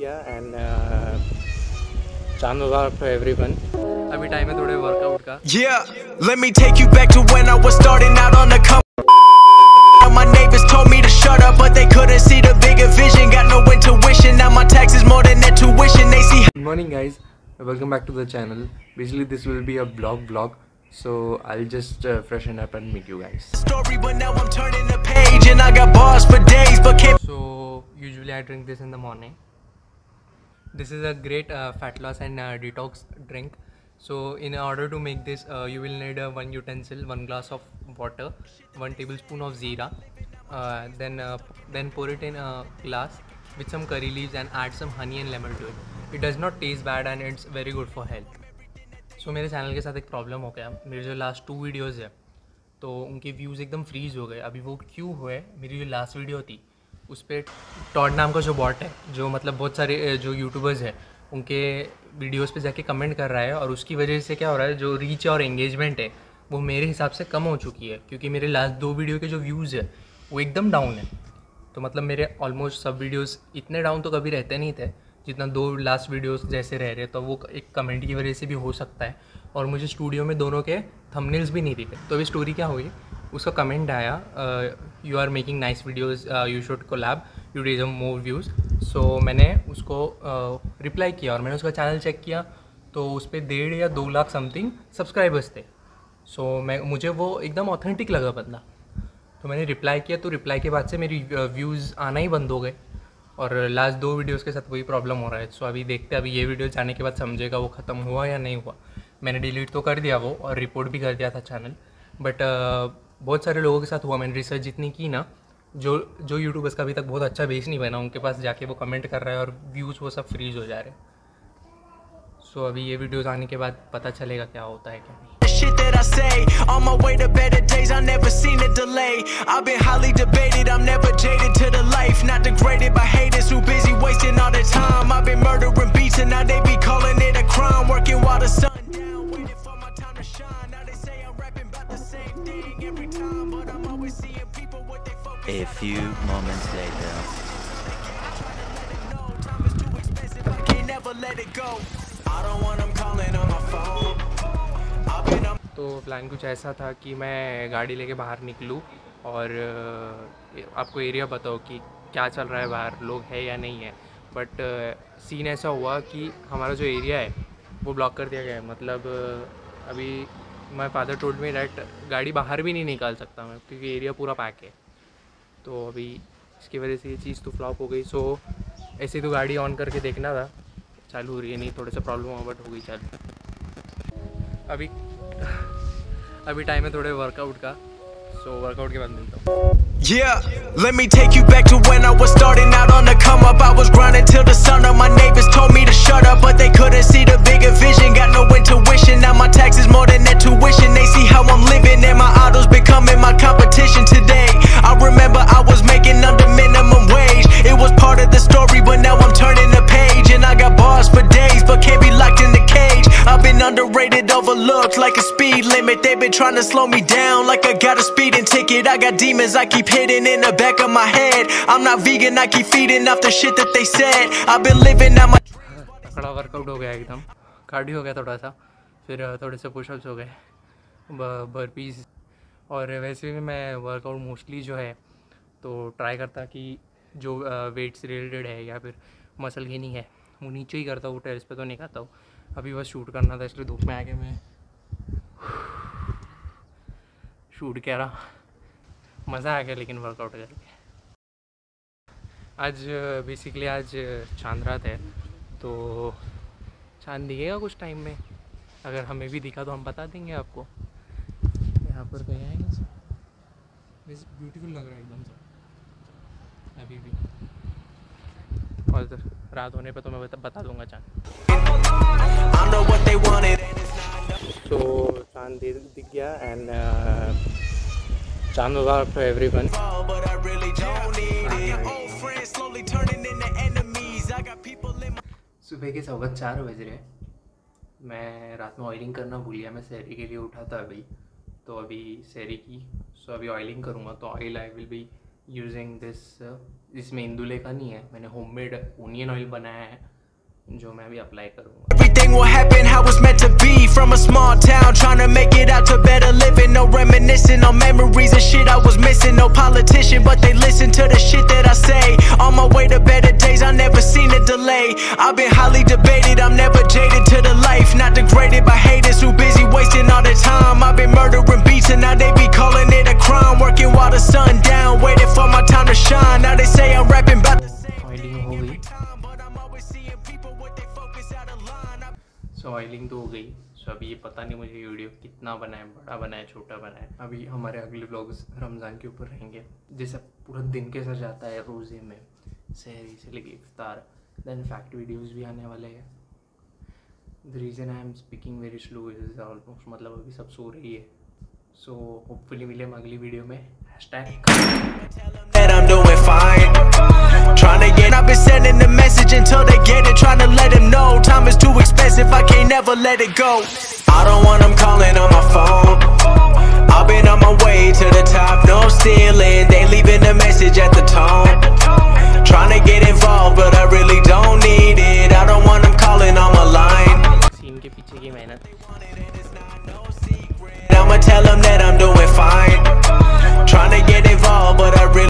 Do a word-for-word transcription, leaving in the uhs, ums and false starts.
गया एंड चांद मुबारक फॉर एवरीवन। अभी टाइम है थोड़े वर्कआउट का। Yeah, let me take you back to when I was starting out on the come. My neighbors told me to shut up, but they couldn't see the bigger vision. Got no intuition, now my taxes more than their tuition. They see. Good morning guys, welcome back to the channel. Basically this will be a vlog vlog, so I'll just uh, freshen up and meet you guys. Story, but now I'm turning the page, and I got bars for days, but can't. So usually I drink this in the morning. This is a great uh, fat loss and uh, detox drink. So in order to make this, uh, you will need uh, one utensil, one glass of water, one tablespoon of jeera, uh, then uh, then pour it in a glass with some curry leaves and add some honey and lemon to it. It does not taste bad and it's very good for health. So मेरे channel के साथ एक problem हो गया, मेरे जो last two videos है तो उनके व्यूज़ एकदम फ्रीज़ हो गए। अभी वो क्यों हुए? मेरी जो लास्ट वीडियो थी उस पर टॉड नाम का जो बॉट है, जो मतलब बहुत सारे जो यूट्यूबर्स हैं उनके वीडियोस पे जाके कमेंट कर रहा है, और उसकी वजह से क्या हो रहा है, जो रीच और एंगेजमेंट है वो मेरे हिसाब से कम हो चुकी है, क्योंकि मेरे लास्ट दो वीडियो के जो व्यूज़ है वो एकदम डाउन है। तो मतलब मेरे ऑलमोस्ट सब वीडियोस इतने डाउन तो कभी रहते नहीं थे जितना दो लास्ट वीडियोस जैसे रह रहे। तो वो एक कमेंट की वजह से भी हो सकता है, और मुझे स्टूडियो में दोनों के थंबनेल्स भी नहीं दिखे। तो अभी स्टोरी क्या हुई, उसका कमेंट आया, you are making nice videos, you should collab, you deserve more views. So मैंने उसको रिप्लाई uh, किया और मैंने उसका चैनल चेक किया तो उस पर डेढ़ या दो लाख समथिंग सब्सक्राइबर्स थे। सो so, मैं मुझे वो एकदम ऑथेंटिक लगा बंदा, तो मैंने रिप्लाई किया। तो रिप्लाई के बाद से मेरी व्यूज़ आना ही बंद हो गए, और लास्ट दो वीडियोज़ के साथ वही प्रॉब्लम हो रहा है। सो so, अभी देखते हैं अभी ये वीडियो जाने के बाद समझेगा वो ख़त्म हुआ या नहीं हुआ। मैंने डिलीट तो कर दिया वो, और रिपोर्ट भी कर दिया था चैनल, बट uh, बहुत सारे लोगों के साथ हुआ। मैंने रिसर्च जितनी की ना, जो जो यूट्यूबर्स का अभी तक बहुत अच्छा बेस नहीं बना, उनके पास जाके वो कमेंट कर रहा है और व्यूज़ वो सब फ्रीज हो जा रहे हैं। सो so, अभी ये वीडियोज़ आने के बाद पता चलेगा क्या होता है क्या नहीं। Shit that I say, on my way to better days, I never seen a delay. I've been highly debated, I'm never jaded to the life, not degraded by haters who busy wasting all their time. I've been murdering beats and now they be calling it a crime, working while the sun down, waiting for my time to shine. Now they say I'm rapping about the same thing every time, but I'm always seeing people what they focus on. A few moments later. I try to let it know, time is too expensive, I can't never let it go. I don't want them calling on my phone. I've been on. तो plan कुछ ऐसा था कि मैं गाड़ी लेके बाहर निकलूँ और आपको एरिया बताओ कि क्या चल रहा है बाहर, लोग है या नहीं है। बट सीन ऐसा हुआ कि हमारा जो एरिया है वो ब्लॉक कर दिया गया है। मतलब अभी my father told me that गाड़ी बाहर भी नहीं निकाल सकता मैं, क्योंकि एरिया पूरा पैक है। तो अभी इसकी वजह से ये चीज़ तो फ्लॉप हो गई। सो ऐसे तो गाड़ी ऑन करके देखना था, चालू हो रही है नहीं, थोड़ा सा प्रॉब्लम हुआ बट हो गई चालू। अभी अभी टाइम है थोड़े वर्कआउट का, सो so, वर्कआउट के बाद मिलता हूँ। Yeah, let me take you back to when I was starting out on the come up. I was grinding till the sun up. My neighbors told me to shut up, but they couldn't see the bigger vision. Got no intuition, now my taxes more than their tuition. They see how I'm living and my idols becoming my competition today. I remember I was making under minimum wage. It was part of the story, but now I'm turning the page, and I got bars for days, but can't be locked in the cage. I've been underrated, overlooked like a speed limit. They've been trying to slow me down like I got a speeding ticket. I got demons I keep hidden in the back of my head. I'm not vegan, I keep feeding off the shit that they said. I've been living out my. तगड़ा workout हो गया एकदम, cardio हो गया थोड़ा सा, फिर थोड़े से पुशअप्स हो गए, बर्पीज। और वैसे भी मैं वर्कआउट मोस्टली जो है तो ट्राई करता कि जो वेट्स रिलेटेड है या फिर मसल गेनिंग है वो नीचे ही करता हूँ, टेरेस पे तो नहीं करता हूँ। अभी बस शूट करना था इसलिए धूप में आके मैं शूट कह रहा, मज़ा आ गया लेकिन वर्कआउट करके। आज बेसिकली आज चांद रात है, तो चांद दिखेगा कुछ टाइम में, अगर हमें भी दिखा तो हम बता देंगे आपको। यहाँ पर कहीं आएंगे, ब्यूटीफुल लग रहा है एकदम से अभी भी, और रात होने पे तो मैं बता, बता दूंगा चांद। तो चांद दिख गया एंड चांद मुबारक फॉर एवरीवन। सुबह के सवा चार बज रहे, मैं रात में ऑयलिंग करना भूल गया। मैं सहरी के लिए उठा था अभी, तो अभी सहरी की, सो अभी ऑयलिंग करूँगा। तो oil I will be using this, इसमें इंदुले का नहीं है, मैंने होममेड ओनियन ऑयल बनाया है जो मैं अभी अप्लाई करूँगा। Everything will happen how it's meant to be. From a small town, trying to make it out to better living. No reminiscing on memories and shit I was missing. No politician, but they listen to the shit that I say. On my way to better days, I never seen a delay. I've been highly debated, I'm never jaded to the life. Not degraded by haters who busy wasting all their time. I've been murdering beats and now they be calling it a crime. Working while the sun down, waiting for my time to shine. Now they say I'm rapping about the same. Oiling हो गई, सो oiling तो हो गई। सो अभी ये पता नहीं मुझे वीडियो कितना बना है, बड़ा बना है, छोटा बना है। अभी हमारे अगले व्लॉग्स रमज़ान के ऊपर रहेंगे, जैसे पूरा दिन कैसा जाता है रोज़े में, सहरी से लेके इफ्तार, देन फैक्ट वीडियोस भी आने वाले हैं। The reason I am speaking very slow is almost, मतलब अभी सब सो रही है। सो होपफुली मिले हम अगली वीडियो में। That I'm doing fine. Trying to get, I've been sending the message until they get it. Trying to let them know time is too expensive. I can't never let it go. I don't want them calling on my phone. I've been on my way to the top, no ceiling. They leaving a message at